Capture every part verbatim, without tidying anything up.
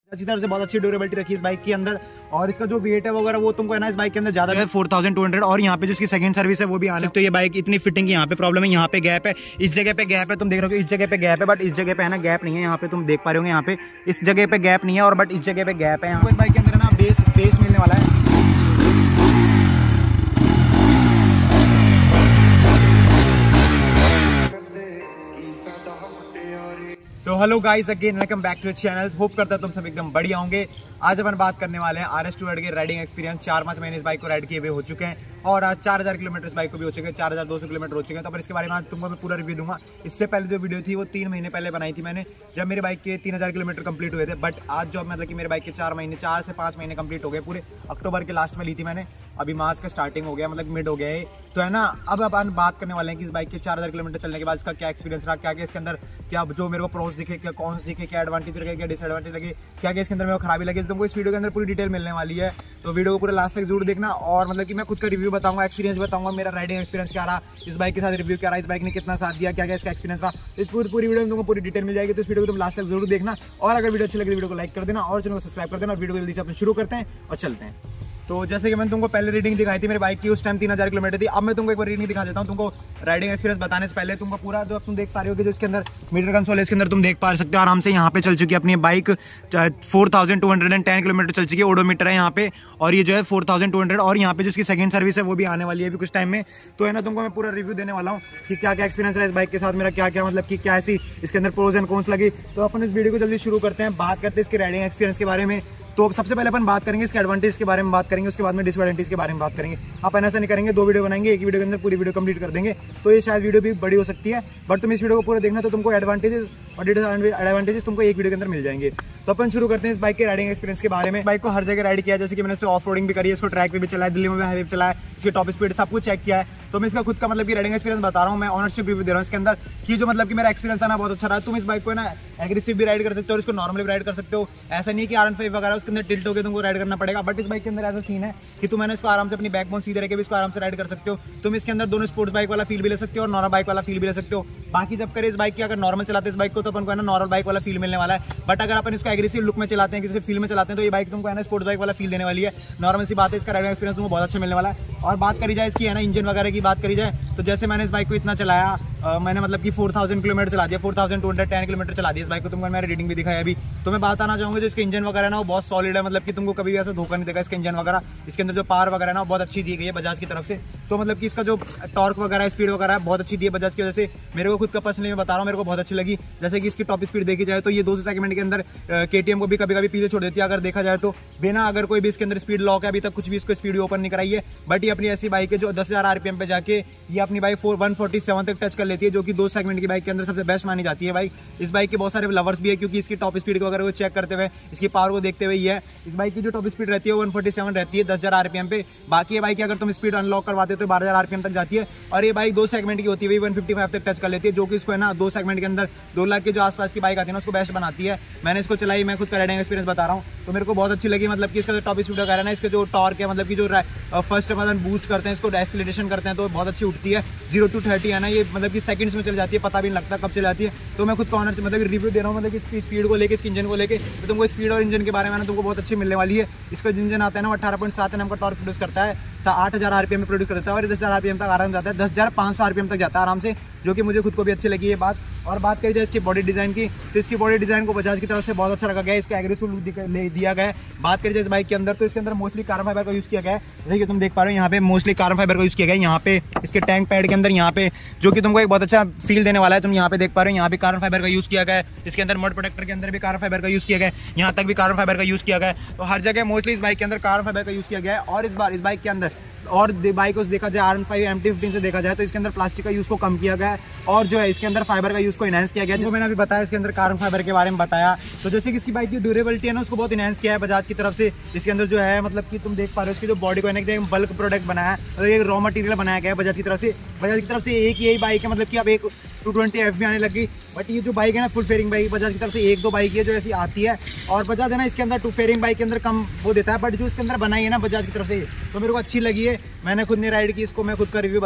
अच्छी तरह से बहुत अच्छी ड्यूरेबिलिटी रखी है इस बाइक के अंदर। और इसका जो वेट है वगैरह वो तुमको है ना इस बाइक के अंदर ज्यादा है फोर थाउजेंड टू हंड्रेड। और यहाँ पे जिसकी सेकंड सर्विस है वो भी आने तो ये बाइक इतनी फिटिंग यहाँ पे प्रॉब्लम है, यहाँ पे गैप है, इस जगह पे गैप है, तुम देख रहे हो इस जगह पे गैप है, बट इस जगह पे है ना गैप नहीं है। यहाँ पे तुम देख पा रहे हो यहाँ पे इस जगह पे गैप नहीं है और बट इस जगह पे गैप है। यहाँ पे इस बाइक के अंदर ना बेस बेस मिलने वाला है। तो hello guys again welcome back to channel. Hope करता है तुम सब एकदम बढ़िया होंगे। आज अपन बात करने वाले हैं आर एस टू हंड्रेड के राइडिंग एक्सपीरियंस। चार पांच महीने इस बाइक को राइड किए हुए हो चुके हैं और आज चार हजार किलोमीटर इस बाइक को भी हो चुके हैं, चार हजार दो सौ किलोमीटर हो चुके हैं। तो पर इसके बारे में आज तुमको मैं पूरा रिव्यू दूंगा। इससे पहले जो वीडियो थी वो तीन महीने पहले बनाई थी मैंने, जब मेरे बाइक के तीन हजार किलोमीटर कंप्लीट हुए थे। बट आज जो मतलब कि मेरे बाइक के चार महीने चार से पाँच महीने कंप्लीट हो गए पूरे। अक्टूबर के लास्ट में ली थी मैंने, अभी मार्च का स्टार्टिंग हो गया, मतलब मिड हो गया है। तो है ना अब अपन बात करने वाले हैं कि इस बाइक के चार हजार किलोमीटर चलने के बाद इसका क्या एक्सपीरियंस रहा, क्या क्या इसके अंदर क्या जो मेरे को प्रोस दिखे, क्या कौन दिखे, क्या एडवांटेज लगे, क्या डिसएडवांटेज लगे, क्या क्या इसके अंदर मेरे को खराबी लगी। तुमको इस वीडियो के अंदर पूरी डिटेल मिलने वाली है। तो वीडियो को पूरा लास्ट तक जरूर देखना। और मतलब कि मैं खुद का रिव्यू बताऊंगा, एक्सपीरियंस बताऊंगा, मेरा राइडिंग एक्सपीरियंस क्या रहा, इस बाइक के साथ रिव्यू क्या रहा, इस बाइक ने कितना साथ दिया, क्या क्या इसका एक्सपीरियंस रहा। इस पूरी पूरी वीडियो में तुमको पूरी डिटेल मिल जाएगी। तो इस वीडियो को तुम लास्ट तक जरूर देखना। और अगर वीडियो अच्छी लगे वीडियो को लाइक कर देना और चैनल को सब्सक्राइब कर देना। वीडियो को जल्दी से अपन शुरू करते हैं और चलते हैं। तो जैसे कि मैंने तुमको पहले रीडिंग दिखाई थी मेरे बाइक की, उस टाइम तीन हजार किलोमीटर थी। अब मैं तुमको एक बार रीडिंग दिखा देता हूँ तुमको राइडिंग एक्सपीरियंस बताने से पहले। तुमको पूरा जो तुम देख पा रहे हो कि जो इसके अंदर मीटर कंसोल है इसके अंदर तुम देख पा सकते हो आराम से। यहाँ पे चल चुकी है अपनी bike four thousand two hundred and ten kilometre चल चुकी है। ओडोमीटर है यहाँ पे और ये जो है फोर थाउजेंड टू हंड्रेड। और यहाँ पे जिसकी सेकंड सर्विस है वो भी आने वाली है अभी कुछ टाइम में। तो है ना तुमको मैं पूरा रिव्यू देने वाला हूँ कि क्या क्या एक्सपीरियंस है इस बाइक के साथ मेरा, क्या क्या मतलब कि क्या ऐसी इसके अंदर प्रोज एंड कॉन्स लगी। तो अपन इस वीडियो को जल्दी शुरू करते हैं, बात करते हैं इसके राइडिंग एक्सपीरियंस के बारे में। तो सबसे पहले अपन बात करेंगे इसके एडवांटेज के बारे में बात करेंगे, उसके बाद में डिसएडवांटेज के बारे में बात करेंगे। अपन ऐसा नहीं करेंगे, दो वीडियो बनाएंगे, एक वीडियो के अंदर पूरी वीडियो कंप्लीट कर देंगे। तो ये शायद वीडियो भी बड़ी हो सकती है, बट तुम इस वीडियो को पूरा देखना तो तुमको एडवांटेजेस और एडवांटेजेस तुमको एक वीडियो के अंदर मिल जाएंगे। तो अपन शुरू करते हैं इस बाइक के राइडिंग एक्सपीरियंस के बारे में। बाइक को हर जगह राइड किया, जैसे कि मैंने इसको ऑफ रोडिंग भी करी है, इसको ट्रैक पे भी चलाया, दिल्ली में भी हाईवे पे चलाया, इसके टॉप स्पीड सब कुछ चेक किया है। तो मैं इसका खुद का मतलब कि राइडिंग एक्सपीरियंस बता रहा हूँ, मैं ऑनरशिप रिव्यू दे रहा हूँ इसके अंदर कि जो मतलब कि मेरा एक्सपीरियंस था ना बहुत अच्छा रहा। तुम इस बाइक को ना एग्रेसिव भी राइड कर सकते हो और इसको नॉर्मली भी राइड कर सकते हो। ऐसा नहीं कि आर वन फाइव वगैरह उसके अंदर टिल्ट होकर तुमको राइड करना पड़ेगा। बट इस बाइक के अंदर ऐसा सीन है कि तुम मैंने इसको आराम से अपनी बैकबोन सीधे रखे भी इसको आराम से राइड कर सकते हो। तुम इसके अंदर दोनों स्पोर्ट्स बाइक वाला फील भी ले सकते हो और नॉर्मल बाइक वाला फील भी ले सकते हो। बाकी जब करे इस बाइक की अगर नॉर्मल चलाते हैं इस बाइक को तो अपन को है ना नॉर्मल बाइक वाला फील मिलने वाला है। बट अगर अपन इसको एग्रेसिव लुक में चलाते हैं, किसी फील में चलाते हैं, तो ये बाइक तुमको है ना स्पोर्ट्स बाइक वाला फील देने वाली है। नॉर्मल सी बात है, इसका राइडिंग एक्सपीरियंस तुमको बहुत अच्छा मिलने वाला है। और बात करी जाए इसकी है ना इंजन वगैरह की बात करी जाए तो जैसे मैंने इस बाइक को इतना चलाया, आ, मैंने मतलब कि फोर थाउजेंड किलोमीटर चला दिया, four thousand two hundred ten kilometre चला दिया इस बाइक को। तुमको मैंने रीडिंग भी दिखाई अभी। तो मैं बात आना चाहूँगा जो इसके इंजन वगैरह ना वो बहुत सॉलिड है, मतलब कि तुमको कभी भी ऐसा धोखा नहीं देगा इसके इंजन वगैरह। इसके अंदर जो पावर वगैरह ना बहुत अच्छी दी गई है बजाज की तरफ से। तो मतलब कि इसका जो टॉर्क वगैरह स्पीड वगैरह बहुत अच्छी दी है बजाज की वजह से। मेरे को खुद का पर्सनली मैं बता रहा हूँ, मेरे को बहुत अच्छी लगी। जैसे कि इसकी टॉप स्पीड देखी जाए तो ये दो सौ सेगमेंट के अंदर केटीएम को भी कभी कभी पीछे छोड़ देती है अगर देखा जाए तो। बिना अगर कोई भी इसके अंदर स्पीड लॉक है, अभी तक कुछ भी इसको स्पीड ओपन नहीं कराई है। बट ये अपनी ऐसी बाइक है जो दस हजार आरपीएम पे जाके ये अपनी bike four one forty seven तक टच कर लेती है, जो कि दो सेगमेंट की बाइक के अंदर सबसे बेस्ट मानी जाती है बाइक। इस बाइक के बहुत सारे लवर्स भी है क्योंकि इसकी टॉप स्पीड को अगर चेक करते हुए इसकी पावर को देखते हुए ही है। इस बाइक की जो टॉप स्पीड रहती है वन फोर्टी सेवन रहती है दस हजार आरपीएम पे। बाकी ये बाइक अगर तुम स्पीड अनलॉक करवाते हो तो बारह हजार आरपीएम तक जाती है। और ये बाइक दो सेगमेंट की होती है, वन फिफ्टी फाइव तक टच कर लेती है, जो कि इसको है ना दो सेगमेंट के अंदर दो लाख के जो आसपास की बाइक आती है ना उसको बेस्ट बनाती है। मैंने इसको चलाई, मैं खुद का राइडिंग एक्सपीरियंस बता रहा हूँ तो मेरे को बहुत अच्छी लगी। मतलब कि इसका जो टॉप स्पीड वगैरह ना, इसका जो टॉर्क है, मतलब कि जो फर्स्ट मतलब बूस्ट करते हैं इसको एक्सीलरेशन करते हैं तो बहुत अच्छी उठती है। जीरो टू थर्टी है ना ये मतलब कि सेकंड्स में चल जाती है, पता भी नहीं लगता कब चल जाती है। तो मैं खुद का ऑनर मतलब रिव्यू दे रहा हूँ, मतलब कि इसकी स्पीड को लेकर, इसके इंजन को लेकर। तो तुमको स्पीड और इंजन के बारे में ना तुमको बहुत अच्छी मिलने वाली है। इसका इंजन आता है ना अठारह पॉइंट सात एनएम का टॉर्क प्रोड्यूस करता है, आठ हजार आरपीएम में प्रोड्यूस करता है और दस हजार आरपीएम तक आराम जाता है, दस हजार पाँच सौ आरपीएम तक जाता है आराम से, जो कि मुझे खुद को भी अच्छी लगी ये बात। और बात करी जाए इसकी बॉडी डिजाइन की तो इसकी बॉडी डिजाइन को बजाज की तरफ से बहुत अच्छा रखा गया है, इसका एग्रेसिव लुक दिया गया है। बात करी जाए इस बाइक के अंदर तो इसके अंदर मोस्टली कार्बन फाइबर का यूज किया गया है, जैसे कि तुम देख पा रहे हो यहाँ पे मोस्टली कार्बन फाइबर का यूज किया गया है। यहाँ पे इसके टैंक पैड के अंदर यहाँ पे जो कि तुमको एक बहुत अच्छा फील देने वाला है। तुम यहाँ पे देख पा रहे हो यहाँ पे कार्बन फाइबर का यूज किया गया है, इसके अंदर मड प्रोटेक्टर के अंदर भी कार्बन फाइबर का यूज किया गया है, यहाँ तक भी कार्बन फाइबर का यूज किया गया है। तो हर जगह मोस्टली इस बाइक के अंदर कार्बन फाइबर का यूज किया गया है। और इस बार इस बाइक के अंदर और बाइक को देखा जाए R one five M T fifteen से देखा जाए तो इसके अंदर प्लास्टिक का यूज को कम किया गया है और जो है इसके अंदर फाइबर का यूज को इनहेंस किया गया है। जो मैंने अभी बताया इसके अंदर कार्बन फाइबर के बारे में बताया। तो जैसे कि इसकी बाइक की ड्यूरेबिलिटी है ना उसको बहुत इनहेंस किया है बजाज की तरफ से। इसके अंदर जो है मतलब कि तुम देख पा रहे हो इसकी जो बॉडी को एक बल्क प्रोडक्ट बनाया है और एक रॉ मटेरियल बनाया गया है बजाज की तरफ से। बजाज की तरफ से एक यही बाइक है, मतलब कि अब एक टू ट्वेंटी एफ भी आने लगी। बट ये जो बाइक है ना फुल फेयरिंग बाइक बजाज की तरफ से एक दो बाइक है जो ऐसी आती है और बजाज है ना इसके अंदर टू फेयरिंग बाइक के अंदर कम वो देता है। बट जो इसके अंदर बनाई है ना बजाज की तरफ से तो मेरे को अच्छी लगी है। मैंने खुद ने राइड की इसको, मैं खुद का रिव्यू बता रहा हूँ।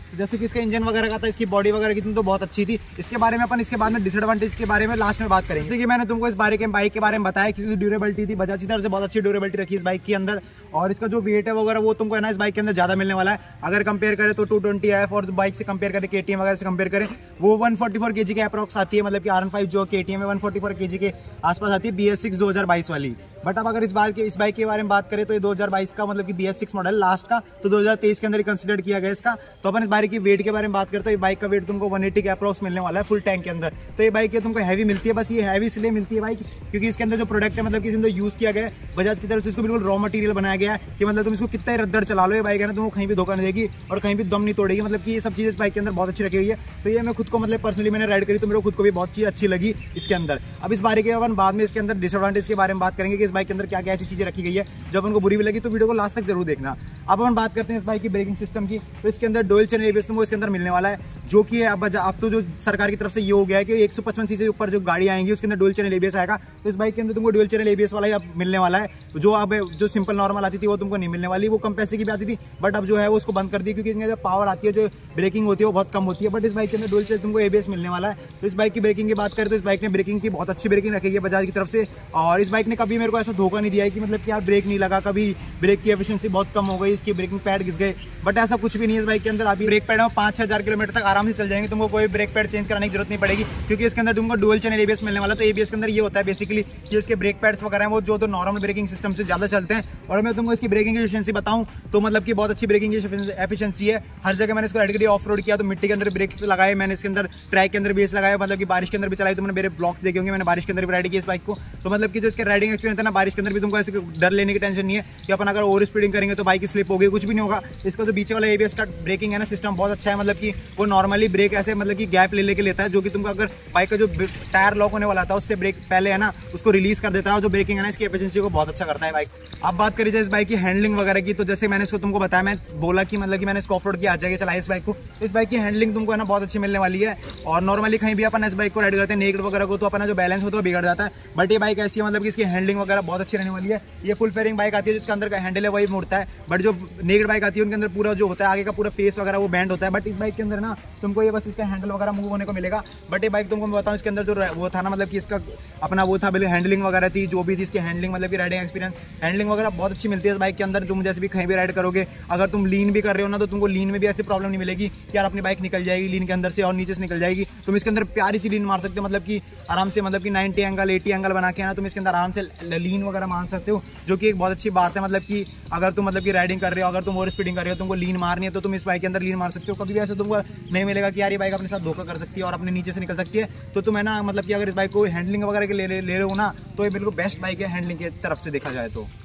जैसे कि इसका इंजन वगैरह का था, इसकी बॉडी वगैरह की तो बहुत अच्छी थी। इसके बारे में अपन इसके बाद में डिसएडवांटेज के बारे में लास्ट में बात करेंगे। जैसे कि मैंने तुमको इस बारे के बाइक के बारे में बताया कि ड्यूरेबिलिटी थी, बजाज की तरफ से बहुत अच्छी ड्यूरेबिलिटी रखी इस बाइक के अंदर। और इसका जो वेट है वगैरह वो तुमको है ना इस बाइक के अंदर ज्यादा मिलने वाला है। अगर कंपेयर करें तो टू ट्वेंटी एफ और बाइक से कंपेयर करें केटीएम वगैरह से कंपेयर करें वो वन फोर्टी फोर केजी के अप्रॉक्स आती है, मतलब कि आर वन फाइव जो केटीएम है वन फोर्टी फोर केजी के आसपास आती है बी एस सिक्स दो हजार बाईस वाली। बट अब अगर इस बार के इस बाइक के बारे में बात करें तो ये दो हजार बाईस का मतलब कि B S six model last का, तो दो हजार तेईस के अंदर कंसीडर किया गया इसका। तो अपन इस बाइक की वेट के बारे में बात करते हैं। ये बाइक का वेट तुमको वन एटी के अप्रॉक्स मिलने वाला है फुल टैंक के अंदर। तो ये बाइक तुमको हैवी मिलती है, बस ये हैवी इसलिए मिलती है बाइक क्योंकि इसके अंदर जो प्रोडक्ट है मतलब कि इसके अंदर यूज किया गया है बजाज की तरफ से, इसको बिल्कुल रॉ मटेरियल बनाया गया है कि मतलब तुम इसको कितना ही रद्दर चला लो ये बाइक है ना तुमको कहीं भी धोखा नहीं देगी और कहीं भी दम नहीं तोड़ेगी। मतलब कि ये सब चीज़ इस बाइक के अंदर बहुत अच्छी रखी हुई है। तो ये मैं खुद को मतलब पर्सनली मैंने राइड करी तो मेरे को खुद को भी बहुत चीज़ अच्छी लगी इसके अंदर। अब इस बारे के अपन बाद में इसके अंदर डिसएडवांटेज के बारे में बात करेंगे कि इस बाइक के अंदर क्या क्या ऐसी चीज़ें रखी गई है जब उनको बुरी भी लगी तो वीडियो को लास्ट तक जरूर देखना। अब अपन बात करते हैं इस बाइक की ब्रेकिंग सिस्टम की। तो इसके अंदर डुअल चैनल एबीएस तुमको इसके अंदर मिलने वाला है, जो कि अब अब तो जो सरकार की तरफ से ये हो गया है कि एक सौ पचपन सीसी से ऊपर जो गाड़ी आएंगी उसके अंदर डुअल चैनल एबीएस आएगा। तो इस बाइक के अंदर तुमको डुअल चैनल एबीएस वाला ही अब मिलने वाला है। जो अब जो सिंपल नॉर्मल आती थी वो तुमको नहीं मिलने वाली, वो कम पैसे की भी आती थी बट अब जो है वो उसको बंद कर दी क्योंकि इसमें जो पावर आती है जो ब्रेकिंग होती है वो बहुत कम होती है। बट इस बाइक के अंदर डुअल चैनल तुमको एबीएस मिलने वाला है। तो इस बाइक की ब्रेकिंग की बात करें तो इस बाइक ने ब्रेकिंग की बहुत अच्छी ब्रेकिंग रखी है बजाज की तरफ से। और इस बाइक ने कभी मेरे को ऐसा धोखा नहीं दिया है कि मतलब कि यार ब्रेक नहीं लगा, कभी ब्रेक की एफिशिएंसी बहुत कम हो गई, इसकी ब्रेकिंग पैड घिस गए, बट ऐसा कुछ भी नहीं है इस बाइक के अंदर। अभी ब्रेक पैड में पाँच हजार किलोमीटर तक आराम से चल जाएंगे, तुमको कोई ब्रेक पैड चेंज कराने की जरूरत नहीं पड़ेगी क्योंकि इसके अंदर तुमको डुअल चैनल एबीएस मिलने वाला। तो एबीएस के अंदर ये होता है बेसिकली कि इसके ब्रेक पैड्स वगैरह हैं वो जो तो नॉर्मल ब्रेकिंग सिस्टम से ज्यादा चलते हैं। और मैं तुमको इसकी ब्रेकिंग एफिशिएंसी बताऊं तो मतलब कि बहुत अच्छी ब्रेकिंग एफिशिएंसी है। हर जगह मैंने इसको राइड करी, ऑफ रोड किया तो मिट्टी के अंदर ब्रेक्स लगाए मैंने, इसके अंदर ट्रैक के अंदर बेस लगाया, मतलब कि बारिश के अंदर भी चलाई। तो मैंने मेरे ब्लॉग्स देखे होंगे, मैंने बारिश के अंदर भी राइड की इस बाइक को। तो मतलब कि जो इसका राइडिंग एक्सपीरियंस है ना बारिश के अंदर भी तुमको ऐसे डर लेने की टेंशन नहीं है कि अपन अगर ओवर स्पीडिंग करेंगे तो बाइक स्लिप होगी, कुछ भी नहीं होगा। इसका जो बीच वाला एबीएस का ब्रेकिंग है ना सिस्टम बहुत अच्छा है, मतलब कि वो नॉर्मली ब्रेक ऐसे मतलब कि गैप ले लेके लेता है जो कि तुमको अगर बाइक का जो टायर लॉक होने वाला था उससे ब्रेक पहले है ना उसको रिलीज कर देता है। जो ब्रेकिंग है ना इसकी एफिशिएंसी को बहुत अच्छा करता है बाइक। अब बात करी जाए इस बाइक की हैंडलिंग वगैरह की, तो जैसे मैंने इसको तुमको बताया, मैं बोला कि मतलब कि मैंने इसको ऑफ रोड की आ जाएगी चलाई इस बाइक को। तो इस बाइक की हैंडलिंग तुमको है ना बहुत अच्छी मिलने वाली है। और नॉर्मली कहीं भी अपन इस बाइक को राइड करते हैं नेक्ड वगैरह को तो अपना जो बैलेंस होता है बिगड़ जाता है, बट ये बाइक ऐसी है मतलब कि इसकी हैंडलिंग वगैरह बहुत अच्छी रहने वाली है। ये फुल फेयरिंग बाइक आती है जिसके अंदर का हैंडल है वही मुड़ता है, बट जो नेक्ड बाइक आती है उनके अंदर पूरा जो होता है आगे का पूरा फेस वगैरह वो बैंड होता है। बट इस बाइक के अंदर ना तुमको ये बस इसका हैंडल वगैरह मूव होने को मिलेगा। बट ये बाइक तुमको मैं बताऊँ इसके अंदर जो वो था ना मतलब कि इसका अपना वो था बिल्कुल हैंडलिंग वगैरह थी जो भी थी इसकी हैंडलिंग मतलब कि राइडिंग एक्सपीरियंस हैंडलिंग वगैरह बहुत अच्छी मिलती है इस बाइक के अंदर। तुम जैसे भी कहीं भी राइड करोगे अगर तुम लीन भी कर रहे हो ना तो तुमको लीन में भी ऐसी प्रॉब्लम नहीं मिलेगी कि यार अपनी बाइक निकल जाएगी लीन के अंदर से और नीचे से निकल जाएगी। तुम इसके अंदर प्यारी सी लीन मार सकते हो, मतलब कि आराम से मतलब कि नाइंटी एंगल एटी एंगल बना के ना तुम इसके अंदर आराम से लीन वगैरह मार सकते हो, जो कि एक बहुत अच्छी बात है। मतलब कि अगर तुम मतलब कि राइडिंग कर रहे हो, अगर तुम ओवर स्पीडिंग कर रहे हो, तुमको लीन मारनी है तो तुम इस बाइक के अंदर लीन मार सकते हो। कभी भी ऐसे तुमको नहीं मिलेगा कि यार ये बाइक अपने साथ धोखा कर सकती है और अपने नीचे से निकल सकती है। तो तुम है ना मतलब कि अगर इस बाइक को हैंडलिंग वगैरह के ले ले रहे हो ना तो ये बिल्कुल बेस्ट बाइक है हैंडलिंग की तरफ से देखा जाए तो।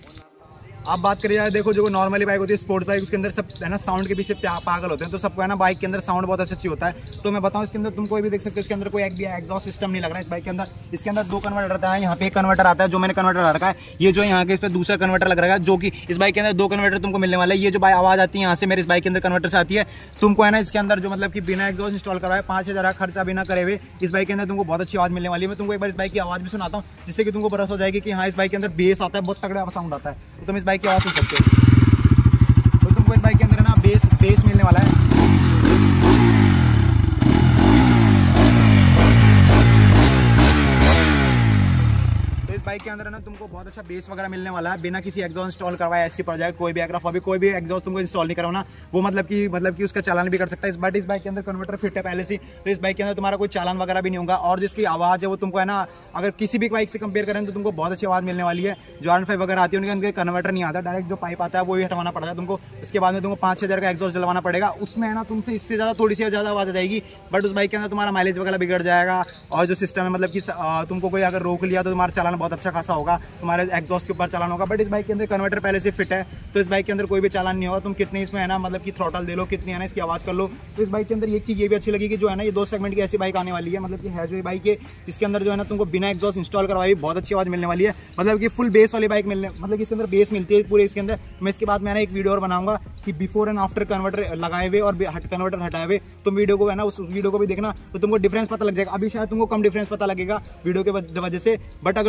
अब बात करी जाए देखो जो नॉर्मली बाइक होती है स्पोर्ट्स बाइक उसके अंदर सब है ना साउंड के पीछे पागल होते हैं, तो सबको है ना बाइक के अंदर साउंड बहुत अच्छी होता है। तो मैं बताऊं इसके अंदर तुम कोई भी देख सकते हो इसके अंदर कोई एक भी एग्जॉस्ट सिस्टम नहीं लग रहा है इस बाइक के अंदर। इसके अंदर दो कन्वर्टर आता है, यहाँ पे एक कन्वर्टर आता है जो मैंने कन्वर्टर रखा है, ये जो यहाँ के इस पर दूसरा कन्वर्टर लग रहा है जो कि इस बाइक के अंदर दो कन्वर्टर तुमको मिलने वाला है। ये जो बाइक आवाज आती है यहाँ से मेरे इस बाइक के अंदर कन्वर्टर से आती है। तुमको है ना इसके अंदर जो मतलब कि बिना एग्जॉस्ट इंस्टॉल करवाए पाँच हजार खर्चा बिना करे हुए इस बाइक के अंदर तुमको बहुत अच्छी आवाज मिलने वाली है। मैं तुमको एक बार इस बाइक की आवाज भी सुनाता हूँ जिससे कि तुमको भरोसा हो जाएगी कि हाँ इस बाइक के अंदर बेस आता है, बहुत तगड़ा साउंड आता है, तो तुम इस बाइक की आवाज सुन सकते हो। तो तुमको इस बाइक के अंदर ना बेस बेस मिलने वाला है। बाइक के अंदर ना तुमको बहुत अच्छा बेस वगैरह मिलने वाला है बिना किसी एग्जॉस्ट इंस्टॉल करवाए। ऐसी प्रोजेक्ट कोई भी एग्राफ अभी कोई भी एग्जॉस्ट तुमको इंस्टॉल नहीं करवाना, वो मतलब कि मतलब कि उसका चालान भी कर सकता है। इस बट इस बाइक के अंदर कन्वर्टर फिट है पहले से, तो इस बाइक के अंदर तुम्हारा कोई चालान वगैरह भी नहीं होगा। और जिसकी आवाज़ है वो तुमको है ना अगर किसी भी बाइक से कंपेयर करें तो तुमको बहुत अच्छी आवाज़ मिलने वाली है। जो आर वन फाइव वगैरह आती है उनके उनके कन्वर्टर नहीं आता, डायरेक्ट जो पाइप आता है वो ही हटवाना पड़ेगा तुमको। उसके बाद में तुमको पाँच छः हज़ार का एग्जॉस्ट डलवाना पड़ेगा, उसमें है ना तुमसे इससे ज़्यादा थोड़ी सी ज़्यादा आवाज़ आ जाएगी। बट उस बाइक के अंदर तुम्हारा माइलेज वगैरह बिगड़ जाएगा। और जो सिस्टम है मतलब कि तुमको कोई अगर रोक लिया तो तुम्हारा चालान बहुत अच्छा खासा होगा, तुम्हारे एग्जॉस्ट के ऊपर चालान होगा। बट इस बाइक के अंदर कन्वर्टर पहले से फिट है तो इस बाइक के अंदर कोई भी चालान नहीं होगा। तुम कितनी इसमें है ना मतलब कि थ्रॉटल दे लो, कितनी है ना इसकी आवाज़ कर लो। तो इस बाइक के अंदर एक चीज़ ये भी अच्छी लगी कि जो है ना ये दो सेगमेंट की ऐसी बाइक आने वाली है, मतलब कि है जो ये बाइक है इसके अंदर जो है ना तुमको बिना एग्जॉस्ट इंस्टॉल करवाई बहुत अच्छी आवाज़ मिलने वाली है। मतलब कि फुल बेस वाली बाइक मिलने मतलब कि इसके अंदर बेस मिलती है पूरे इसके अंदर। मैं इसके बाद मैंने एक वीडियो और बनाऊंगा कि बिफोर एंड आफ्टर कन्वर्टर लगाए हुए और हट कन्वर्टर हटाए हुए, तुम वीडियो को है ना उस वीडियो को भी देखना तो तुमको डिफरेंस पता लग जाएगा। अभी शायद तुमको कम डिफरेंस पता लगेगा वीडियो के वजह से, बट अगर तुमको मैं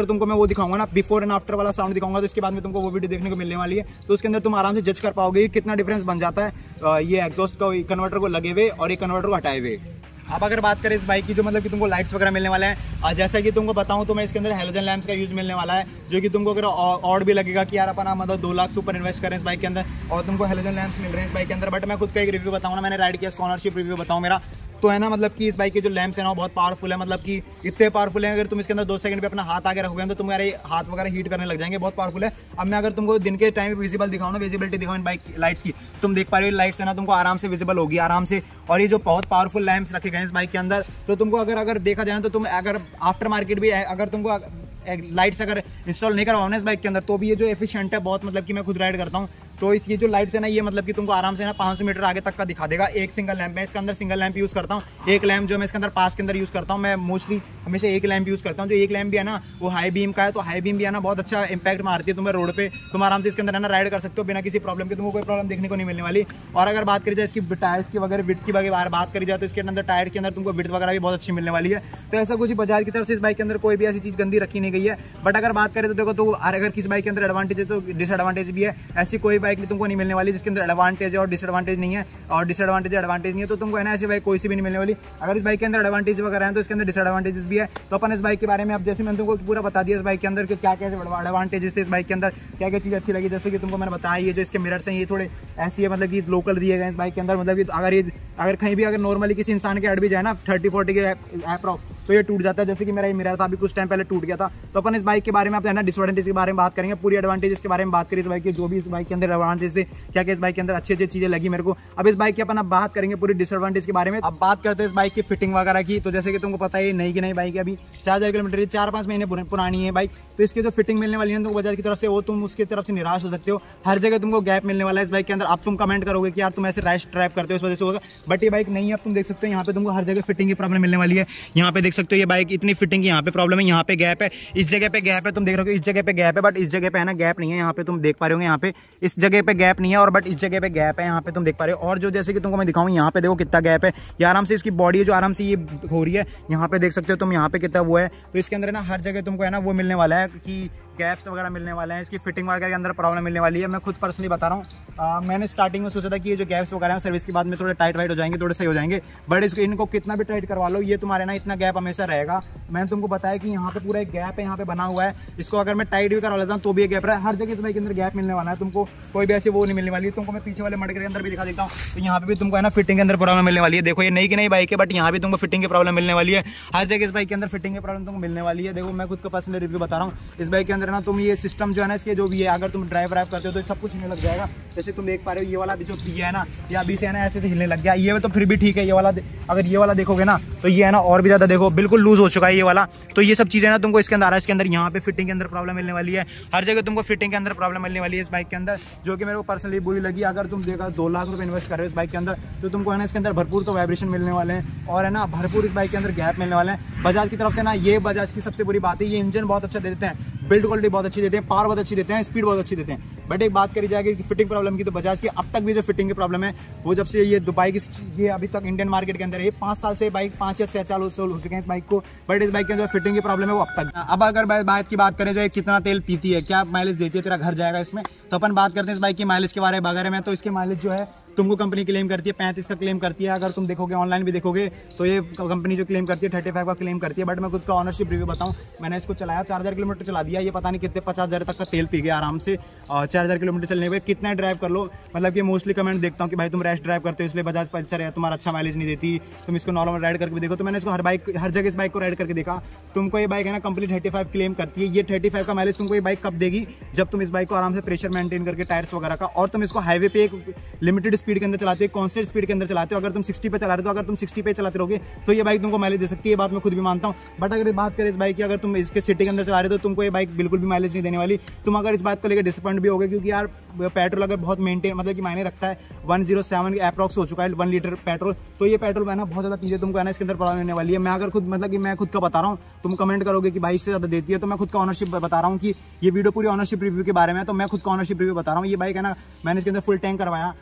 वो दिखाऊंगा ना, बिफोर एंड आफ्टर वाला साउंड दिखाऊंगा, तो इसके बाद में तुमको वो वीडियो देखने को मिलने वाली है। तो उसके अंदर तुम आराम से जज कर पाओगे कितना डिफरेंस बन जाता है ये एग्जॉस्ट का कन्वर्टर को लगे हुए और ये कन्वर्टर को हटाए हुए। अब अगर बात करें इस बाइक की, जो मतलब कि तुमको लाइट्स वगैरह मिलने वाला है, जैसा कि तुमको बताऊं तो मैं इसके अंदर हेलोजन लैंप्स का यूज मिलने वाला है, जो कि तुमको अगर और भी लगेगा कि यार अपन मतलब दो लाख से ऊपर इन्वेस्ट करें इस बाइक के अंदर और तुमको हेलोजन लैंप्स मिल रहे हैं इस बाइक के अंदर। बट मैं खुद का एक रिव्यू बताऊँ ना, मैंने राइड किया, स्कॉलरशिप रिव्यू बताऊँ मेरा, तो है ना मतलब कि इस बाइक के जो लैंप्स है ना बहुत पावरफुल है, मतलब कि इतने पावरफुल है अगर तुम इसके अंदर दो सेकंड पे अपना हाथ आगे रखोगे तो तुम्हारे हाथ वगैरह हीट करने लग जाएंगे, बहुत पावरफुल है। अब मैं अगर तुमको दिन के टाइम पे विजिबल दिखाऊं ना, विजिबिलिटी दिखाऊं इन बाइक लाइट्स की, तुम देख पा रहे हो लाइट्स है ना तुमको आराम से विजिबल होगी आराम से। और ये जो बहुत पावरफुल लैंप्स रखे गए हैं इस बाइक के अंदर, तो तुमको अगर अगर देखा जाए तो तुम अगर आफ्टर मार्केट भी अगर तुमको लाइट्स अगर इंस्टॉल नहीं करवाओ ना इस बाइक के अंदर, तो भी ये जो एफिशिएंट है बहुत, मतलब कि मैं खुद राइड करता हूँ, तो इस ये जो लाइट्स है ना ये मतलब कि तुमको आराम से ना पाँच सौ मीटर आगे तक का दिखा देगा। एक सिंगल लैंप है इसके अंदर, सिंगल लैंप यूज करता हूँ, एक लैंप जो मैं इसके अंदर पास के अंदर यूज करता हूँ, मैं मोस्टली हमेशा एक लैंप यूज करता हूँ। जो एक लैंप भी है ना वो हाई बीम का है, तो हाई बीम भी है ना बहुत अच्छा इंपैक्ट मारती है तुम्हें रोड पे, तुम आराम से इसके अंदर है ना राइड कर सकते हो बिना किसी प्रॉब्लम के, तुमको कोई प्रॉब्लम देखने को नहीं मिलने वाली। और अगर बात करी जाए इसकी टायर्स की वगैरह विड्थ की वगैरह बात करी जाए तो इसके अंदर टायर के अंदर तुमको विड्थ वगैरह भी बहुत अच्छी मिलने वाली है। तो ऐसा कुछ बजाज की तरफ से इस बाइक के अंदर कोई भी ऐसी चीज गंदी रखी नहीं गई है। बट अगर बात करें तो देखो, तो अगर किसी बाइक के अंदर एडवांटेज है तो डिसएडवांटेज भी है, ऐसी कोई बाइक भी तुमको नहीं मिलने वाली जिसके अंदर एडवांटेज है और डिसएडवांटेज नहीं है, और डिसएडवांटेज एडवांटेज नहीं है, तो तुमको है ना ऐसी बाइक कोई सी भी नहीं मिलने वाली। अगर इस बाइक के अंदर एडवांटेज वगैरह है तो इसके अंदर डिसएडवांटेजेस भी है। तो अपन इस बाइक के बारे में अब जैसे मैंने तुमको पूरा बता दिया इस बाइक के अंदर कि क्या क्या एडवांटेजेस थे इस बाइक के अंदर, क्या क्या चीज़ अच्छी लगी, जैसे कि तुमको मैंने बताया ये जो इसके मिरर्स हैं ये थोड़े ऐसी है, मतलब कि लोकल दिए गए इस बाइक के अंदर, मतलब कि अगर ये अगर कहीं भी अगर नॉर्मली किसी इंसान के अड़ भी जाए ना थर्टी फोर्टी के अप्रॉक्स तो ये टूट जाता है, जैसे कि मेरा ये मिरर था अभी कुछ टाइम पहले टूट गया था। तो अपन इस बाइक के बारे में आप है ना डिसएडवांटेज के बारे में बात करेंगे, पूरी एडवांटेज के बारे में बात करें इस बाइक की, जो भी इस बाइक के अंदर एडवांटेज थे, क्या क्या इस बाइक के अंदर अच्छी अच्छी चीजें लगी मेरे को। अब इस बाइक की अपन अब बात करेंगे पूरी डिसएडवांटेज के बारे में। अब बात करते हैं इस बाइक की फिटिंग वगैरह की, तो जैसे कि तुमको पता है नई की नई बाइक है, अभी चार हजार किलोमीटर चार पांच महीने पुरानी है बाइक, तो इसकी जो फिटिंग मिलने वाली है तुमको बजाज की तरफ से, वो तुम उसकी तरफ से निराश हो सकते हो। हर जगह तुमको गैप मिलने वाला है इस बाइक के अंदर। अब तुम कमेंट करोगे कि यार तुम ऐसे रैश ड्राइव करते हो इस वजह से होगा, बट ये बाइक नहीं है। अब तुम देख सकते हो यहाँ पे तुमको हर जगह फिटिंग की प्रॉब्लम मिलने वाली है। यहाँ पे देख सकते हो ये बाइक इतनी फिटिंग की यहाँ पे प्रॉब्लम है, यहाँ पे गैप है, इस जगह पे गैप है, तुम देख रहे हो इस जगह पे गैप है, बट इस जगह पे है ना गैप नहीं है। यहाँ पे तुम देख पा रहे हो यहाँ पे इस जगह पे गैप नहीं है, और बट इस जगह पे गैप है, यहाँ पे तुम देख पा रहे हो। और जो जैसे कि तुमको मैं दिखाऊं यहाँ पे देखो कितना गैप है, ये आराम से इसकी बॉडी है जो आराम से ये हो रही है, यहाँ पे देख सकते हो तुम यहाँ पे कितना वो है। तो इसके अंदर ना हर जगह तुमको है ना वो मिलने वाला है कि गैप्स वगैरह मिलने वाले हैं, इसकी फिटिंग वगैरह के अंदर प्रॉब्लम मिलने वाली है। मैं खुद पर्सनली बता रहा हूँ, मैंने स्टार्टिंग में सोचा था कि ये जो गैप्स वगैरह हैं सर्विस के बाद में थोड़े टाइट वाइट हो जाएंगे, थोड़े सही हो जाएंगे, बट इसको इनको कितना भी टाइट करवा लो ये तुम्हारे ना इतना गैप हमेशा रहेगा। मैंने तुमको बताया कि यहाँ पे पूरा एक गैप है, यहाँ पे बना हुआ है, इसको अगर मैं टाइट भी करवा लेता हूँ तो भी गैप रहा है। हर जगह इस बाइक के अंदर गैप मिलने वाला है, तुमको कोई भी ऐसी वो नहीं मिलने वाली। तुमको मैं पीछे वाले मडके के अंदर भी दिखा देता हूँ, तो यहाँ पे भी तुमको है ना फिटिंग के अंदर प्रॉब्लम मिलने वाली है। देखो ये नई की नई बाइक है, बट यहाँ भी तुमको फिटिंग की प्रॉब्लम मिलने वाली है। हर जगह इस बाइक के अंदर फिटिंग की प्रॉब्लम तुमको मिलने वाली है। देखो मैं खुद का पर्सनल रिव्यू बता रहा हूँ, इस बाइक के अंदर ना तुम ये सिस्टम जो है ना इसके जो भी है, अगर तुम ड्राइव ड्राइव करते हो तो सब कुछ हिलने लग जाएगा। जैसे तुम देख पा रहे हो ये वाला जो ये है ना, ये अभी से है ना ऐसे से हिलने लग गया, ये तो फिर भी ठीक है। ये वाला अगर ये वाला देखोगे ना तो ये है ना और भी ज्यादा देखो बिल्कुल लूज हो चुका है ये वाला। तो ये सब चीजें ना तुमको इसके अंदर आ रहा है, इसके अंदर यहाँ पे फिटिंग के अंदर प्रॉब्लम मिलने वाली है। हर जगह तुमको फिटिंग के अंदर प्रॉब्लम मिलने वाली है इस बाइक के अंदर, जो कि मेरे को पर्सनली बुरी लगी। अगर तुम देखा दो लाख रुपए इन्वेस्ट कर रहे हो इस बाइक के अंदर, तो तुमको है ना इसके अंदर भरपूर तो वाइब्रेशन मिलने वाले हैं, और है ना भरपूर इस बाइक के अंदर गैप मिलने वाले हैं बजाज की तरफ से ना। ये बजाज की सबसे बुरी बात है, ये इंजन बहुत अच्छा देते हैं, बिल्ड क्वालिटी बहुत अच्छी देते हैं, पावर बहुत अच्छी देते हैं, स्पीड बहुत अच्छी देते हैं। बट एक बात करी जाएगी कि फिटिंग प्रॉब्लम की, तो बजाज की अब तक भी जो फिटिंग की प्रॉब्लम है वो जब से ये दुबई की ये अभी तक इंडियन मार्केट के अंदर है, पाँच साल से बाइक पाँच या छह साल हो चुके हैं इस बाइक को, बट इस बाइक के अंदर फिटिंग की प्रॉब्लम है वो अब तक। अब अगर बाइक की बात करें जो कितना तेल पीती है, क्या माइलेज देती है, तेरा घर जाएगा इसमें, तो अपन बात करते हैं इस बाइक की माइलेज के बारे में। तो इसके माइलेज जो है तुमको कंपनी क्लेम करती है पैंतीस का क्लेम करती है। अगर तुम देखोगे ऑनलाइन भी देखोगे तो ये कंपनी जो क्लेम करती है पैंतीस का क्लेम करती है। बट मैं खुद का ऑनरशिप रिव्यू बताऊं, मैंने इसको चलाया चार हज़ार किलोमीटर चला दिया, ये पता नहीं कितने पचास हज़ार तक का तेल पी गया आराम से। और चार हज़ार किलोमीटर चलने पे कितना ड्राइव कर लो, मतलब कि मोस्टली कमेंट देखता हूँ कि भाई तुम रैश ड्राइव करते हो इसलिए बजाज पल्सर है तुम्हारा अच्छा माइलेज नहीं देती, तुम इसको नॉर्मल राइड करके देखो। तो मैंने इसको हर बाइक हर जगह इस बाइक को राइड करके देखा, तुमको ये बाइक है ना कंप्लीट थर्टी फाइव क्लेम करती है। ये थर्टी फाइव का माइलेज तुमको ये बाइक कब देगी, जब तुम इस बाइक को आराम से प्रेशर मेंटेन करके टायर्स वगैरह का, और तुम इसको हाईवे पे एक लिमिटेड स्पीड के अंदर चलाते हो, कांस्टेंट स्पीड के अंदर चलाते हो। अगर तुम साठ पे चला रहे हो, तो अगर तुम साठ पे चलाते रहोगे तो ये बाइक तुमको माइलेज दे सकती है, ये बात मैं खुद भी मानता हूं। बट अगर बात करें इस बाइक की, अगर तुम इसके सिटी के अंदर चला रहे हो तो तुमको ये बाइक बिल्कुल भी माइलेज नहीं देने वाली। तुम अगर इस बात को लेकर डिसअपॉइंट भी होगे, क्योंकि यार पेट्रोल अगर बहुत मेंटेन मतलब कि मायने रखता है, वन जीरो सेवन अप्रॉक्स हो चुका है वन लीटर पेट्रोल, तो ये पेट्रोल है ना बहुत ज्यादा चीजें तुमको है ना इसके अंदर प्रॉब्लम होने वाली है। मैं अगर खुद मतलब कि मैं खुद का बता रहा हूँ, तुम कमेंट करोगे कि भाई इससे ज्यादा देती है, तो मैं खुद का ऑनरशिप बता रहा हूँ कि ये वीडियो पूरी ऑनरशिप रिव्यू के बारे में है, तो मैं खुद का ऑनरशिप रिव्यू बता रहा हूँ। ये बाइक है ना मैंने इसके अंदर फुल टैंक करवाया, तो ये है ना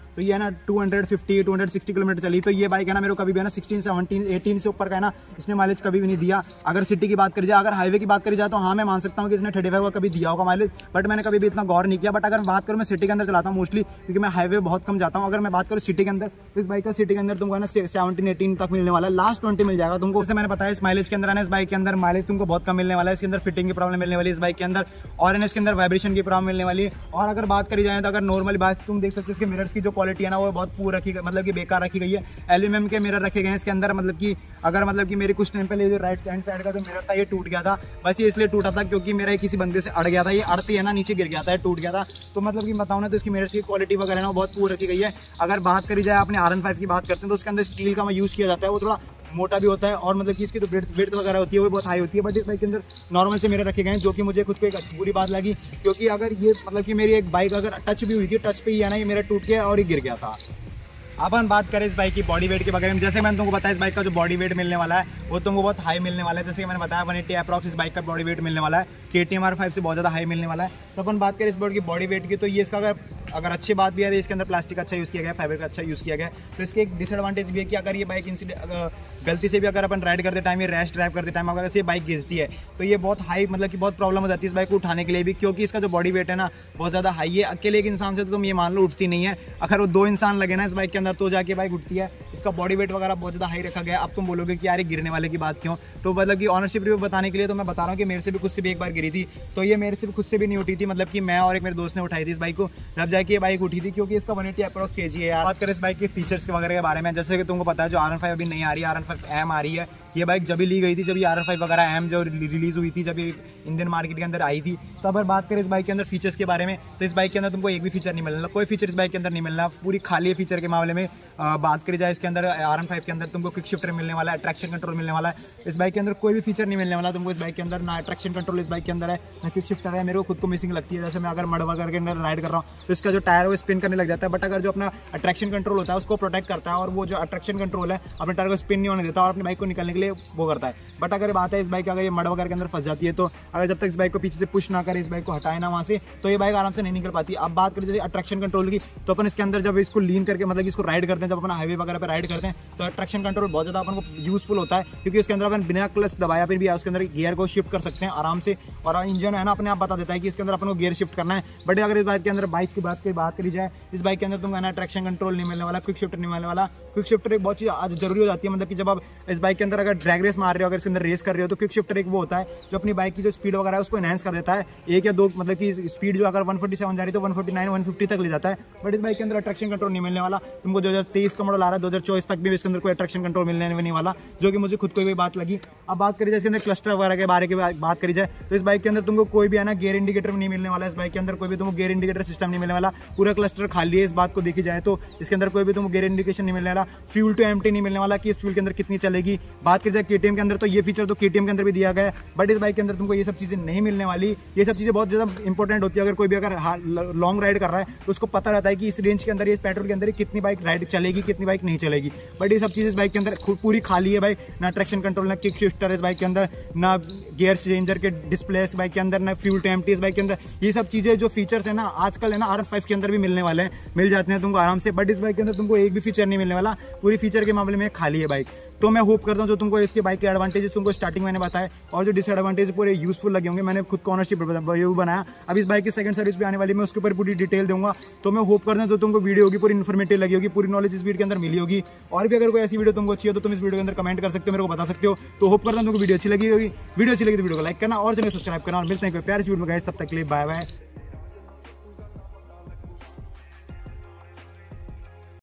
two hundred fifty two hundred sixty kilometre चली। तो ये बाइक है ना मेरे को कभी भी है ना सिक्सटीन सेवनटीन एटीन से ऊपर का है ना इसने माइलेज कभी भी नहीं दिया। अगर सिटी की बात करी जाए, अगर हाईवे की बात करी जाए तो हाँ मैं मान सकता हूँ कि इसने थर्टी फाइव का कभी दिया होगा माइलेज, बट मैंने कभी भी इतना गौर नहीं किया। बट अगर बात करूँ मैं सिटी के अंदर चलाता हूँ मोस्टली, क्योंकि मैं हाईवे बहुत कम जाता हूँ। अगर मैं बात करूँ सिटी के अंदर तो इस बाइक का सिटी के अंदर तुमको है ना सेवनटीन एटीन तक मिलने वाला है, लास्ट ट्वेंटी मिल जाएगा तुमको। जैसे मैंने बताया इस माइलेज के अंदर है ना इस बाइक के अंदर माइलेज तुमको बहुत कम मिलने वाला है। इसके अंदर फिटिंग की प्रॉब्लम मिलने वाली है इस बाइक के अंदर, और इसके अंदर वाइब्रेशन की प्रॉब्लम मिलने वाली है। और अगर बात करी जाए तो अगर नॉर्मली बात तुम देख सकते हो इसके मिरर्स की जो क्वालिटी है ना वो बहुत पूर रखी, मतलब कि बेकार रखी गई है। एल्यूमिनियम के मिरर रखे गए हैं इसके अंदर, मतलब कि अगर मतलब कि मेरे कुछ टाइम पहले जो राइट हैंड साइड का जो मिरर था ये टूट गया था। बस ये इसलिए टूटा था क्योंकि मेरा किसी बंदे से अड़ गया था, ये अड़ती है ना नीचे गिर गया था, टूट गया था। तो मतलब कि बताऊँ ना तो इसकी मिरर्स की क्वालिटी वगैरह ना बहुत पूर रखी गई है। अगर बात करी जाए अपने आर एन फाइव की बात करते हैं तो उसके अंदर स्टील का यूज़ किया जाता है, वो थोड़ा मोटा भी होता है और मतलब कि इसकी जो ब्रेथ वगैरह होती है वो बहुत हाई होती है। बट इस बाइक के अंदर नॉर्मल से मेरे रखे गए हैं, जो कि मुझे खुद को एक अच्छी बुरी बात लगी, क्योंकि अगर ये मतलब कि मेरी एक बाइक अगर टच भी हुई थी, टच पे ही है ना ये मेरा टूट गया और ये गिर गया था। अब हम बात करें इस बाइक की बॉडी वेट के बारे में। जैसे मैंने तुमको बताया इस बाइक का जो बॉडी वेट मिलने वाला है वो तुमको बहुत हाई मिलने वाला है। जैसे मैंने बताया वन एटी अप्रॉक्स इस बाइक का बॉडी वेट मिलने वाला है, के टी एम आर फाइव से बहुत ज़्यादा हाई मिलने वाला है। तो अपन बात करें इस बोर्ड की बॉडी वेट की, तो ये इसका अगर अगर अच्छी बात भी है तो इसके अंदर प्लास्टिक अच्छा यूज़ किया गया है, फाइबर का अच्छा यूज़ किया गया है। तो इसके एक डिसएडवांटेज भी है कि अगर ये बाइक इंसिडेंट गलती से भी अगर अपन राइड करते टाइम, ये रैश ड्राइव करते टाइम अगर ऐसे बाइक गिरती है तो ये बहुत हाई मतलब कि बहुत प्रॉब्लम हो जाती है इस बाइक को उठाने के लिए भी, क्योंकि इसका जो बॉडी वेट है ना बहुत ज़्यादा हाई है। अकेले एक इंसान से तो तुम ये मान लो उठती नहीं है, अगर वो दो इंसान लगे ना इस बाइक के अंदर तो जाके बाइक उठती है। इसका बॉडी वेट वगैरह बहुत ज़्यादा हाई रखा गया है। अब तुम बोलोगे कि यार गिरने वाले की बात क्यों, तो मतलब कि ऑनरशिप रिव्यू बताने के लिए तो मैं बता रहा हूँ कि मेरे से भी खुद से भी एक बार गिरी थी। तो ये मेरे से भी खुद से भी नहीं उठी थी, मतलब कि मैं और एक मेरे दोस्त ने उठाई थी इस बाइक को, जब जाके ये बाइक उठी थी, क्योंकि इसका वन एटी अप्रॉक्स के जी है यार। बात करें इस बाइक के फीचर्स के वगैरह के बारे में, जैसे कि तुमको पता है जो आर एन फाइव अभी नहीं आ रही है, आर एन फाइव एम आ रही है। ये बाइक जब भी ली गई थी, जब ये आर एन फाइव वगैरह एम जो रिलीज हुई थी, जब ये इंडियन मार्केट के अंदर आई थी। तो अगर बात करें इस बाइक के अंदर फीचर्स के बारे में, तो इस बाइक के अंदर तुमको एक भी फीचर नहीं मिलना, कोई फीचर इस बाइक के अंदर नहीं मिलना, पूरी खाली है फीचर के मामले में। आ, बात करी जाए इसके अंदर आर एन फाइव के अंदर तुमको क्विक शिफ्टर मिलने वाला है, ट्रैक्शन कंट्रोल मिलने वाला है। इस बाइक के अंदर कोई भी फीचर नहीं मिलने वाला तुमको इस बाइक के अंदर, ना ट्रैक्शन कंट्रोल इस बाइक के अंदर है, ना क्विक शिफ्टर है। मेरे को खुद को मिसिंग लगती है, जैसे मैं अगर मड वगैरह के अंदर राइड कर रहा हूँ तो इसका जो टायर है वो स्पिन करने लग जाता है। बट अगर जो अपना ट्रैक्शन कंट्रोल होता है उसको प्रोटेक्ट करता है, और वो जो ट्रैक्शन कंट्रोल है अपने टायर को स्पिन नहीं होने देता और अपनी बाइक को निकलने के लिए वो करता है। बट अगर बात है इस बाइक अगर ये मड वगैरह के अंदर फंस जाती है, तो अगर जब तक इस बाइक को पीछे से पुश ना करे, इस बाइक को हटाए ना वहाँ से, तो ये बाइक आराम से नहीं निकल पाती। अब बात करें जैसे ट्रैक्शन कंट्रोल की, तो अपन इसके अंदर जब इसको लीन करके मतलब इसको राइड करते हैं, जब अपन हाईवे वगैरह पर राइड करते हैं तो ट्रैक्शन कंट्रोल बहुत ज़्यादा अपन को यूजफुल होता है, क्योंकि इसके अंदर अपन बिना क्लच दबाया फिर भी उसके अंदर गियर को शिफ्ट कर सकते हैं आराम से, और इंजन है ना अपने आप बता देता है कि इसके अंदर अपन को गियर शिफ्ट करना है। बट अगर इस बाइक के अंदर बाइक की बात की बात करी जाए, इस बाइक के अंदर तुमको ना ट्रैक्शन कंट्रोल नहीं मिलने वाला, क्विक शिफ्टर नहीं मिलने वाला। क्विक शिफ्टर एक बहुत चीज़ आज जरूरी हो जाती है, मतलब कि जब आप इस बाइक के अंदर अगर ड्रैग रेस मार रहे हो, अगर इसके अंदर रेस कर रहे हो, तो क्विक शिफ्टर एक वो होता है जो अपनी बाइक की जो स्पीड वगैरह है उसको एनहांस कर देता है। एक या दो मतलब कि स्पीड जो अगर वन फोर्टी सेवन जा रही है तो one forty nine one fifty तक ले जाता है। बट इस बाइक के अंदर ट्रैक्शन कंट्रोल नहीं मिलने वाला तुमको। दो हज़ार तेईस का मॉडल आ रहा है, दो हज़ार चौबीस तक भी इसके अंदर कोई ट्रैक्शन कंट्रोल मिलने नहीं वाला, जो कि मुझे खुद को भी बात लगी। अब बात करी जाए इसके अंदर क्लस्टर वगैरह के बारे में बात करी जाए, तो इस बाइक के अंदर तुमको कोई भी है ना गियर इंडिकेटर नहीं मिलने वाला। इस बाइक के अंदर कोई भी तुमको गियर इंडिकेटर सिस्टम नहीं मिलने वाला, पूरा क्लस्टर खाली है। इस बात को देखी जाए तो इसके अंदर कोई भी तुमको गियर इंडिकेशन नहीं मिलने वाला, फ्यूल टू एम्प्टी नहीं मिलने वाला कि इस फ्यूल के अंदर कितनी चलेगी। बात करी जाए के टी एम के अंदर, तो ये फीचर तो के टी एम के अंदर भी दिया गया है, बट इस बाइक के अंदर तुमको ये सब चीज़ें नहीं मिलने वाली। ये सब चीज़ें बहुत ज़्यादा इंपॉर्टेंट होती है। अगर कोई भी अगर लॉन्ग राइड कर रहा है तो उसको पता रहता है कि इस रेंज के अंदर, ये पेट्रोल के अंदर कितनी बाइक राइड चलेगी, कितनी बाइक नहीं चलेगी। बट ये सब चीज़ इस बाइक के अंदर पूरी खाली है भाई, ना ट्रैक्शन कंट्रोल, ना किक शिफ्टर इस बाइक के अंदर, ना गियर चेंजर के डिस्प्ले इस बाइक के अंदर, ना फ्यूल टू एम्प्टी इस बाइक के अंदर। ये सब चीज़ें जो फीचर्स है ना आजकल है ना आर एन फाइव के अंदर भी मिलने वाले हैं, मिल जाते हैं तुमको आराम से। बट इस बाइक के अंदर तुमको एक भी फीचर नहीं मिलने वाला, पूरी फीचर के मामले में खाली है बाइक। तो मैं होप करता हूँ जो तुमको इसके बाइक के एडवांटेजेस तुमको स्टार्टिंग मैंने बताया, और जो डिसएडवांटेज पूरे यूजफुल लगे होंगे। मैंने खुद को ऑनरशिप बनाया, अब इस बाइक की सेकंड सर्विस भी आने वाली, मैं उसके ऊपर पूरी डिटेल दूंगा। तो मैं होप करता हूँ जो तुमको वीडियो होगी पूरी इन्फॉर्मेटिव लगी होगी, पूरी नॉलेज इस वीडियो के अंदर मिली होगी। और भी अगर कोई ऐसी वीडियो तुमको चाहिए तो तुम इस वीडियो के अंदर कमेंट कर सकते हो, मेरे को बता सकते हो। तो होप करता हूँ तुमको वीडियो अच्छी लगी होगी। वीडियो अच्छी लगी तो वीडियो को लाइक करना और चैनल सब्सक्राइब करना, और मिलते हैं कोई प्यारी वीडियो में गाइस, तब तक के लिए बाय बाय।